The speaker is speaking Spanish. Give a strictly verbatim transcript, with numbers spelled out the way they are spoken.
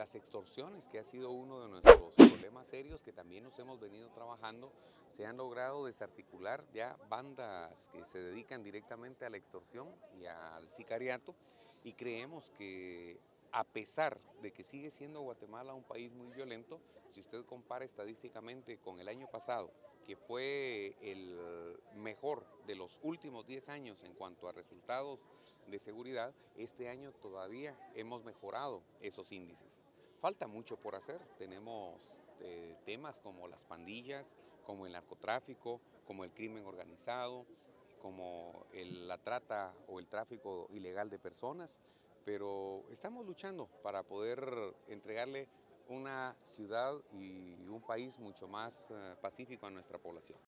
las extorsiones, que ha sido uno de nuestros problemas serios que también nos hemos venido trabajando. Se han logrado desarticular ya bandas que se dedican directamente a la extorsión y al sicariato, y creemos que a pesar de que sigue siendo Guatemala un país muy violento, si usted compara estadísticamente con el año pasado, que fue el mejor de los últimos diez años en cuanto a resultados de seguridad, este año todavía hemos mejorado esos índices. Falta mucho por hacer, tenemos eh, temas como las pandillas, como el narcotráfico, como el crimen organizado, como el, la trata o el tráfico ilegal de personas, pero estamos luchando para poder entregarle una ciudad y un país mucho más uh, pacífico a nuestra población.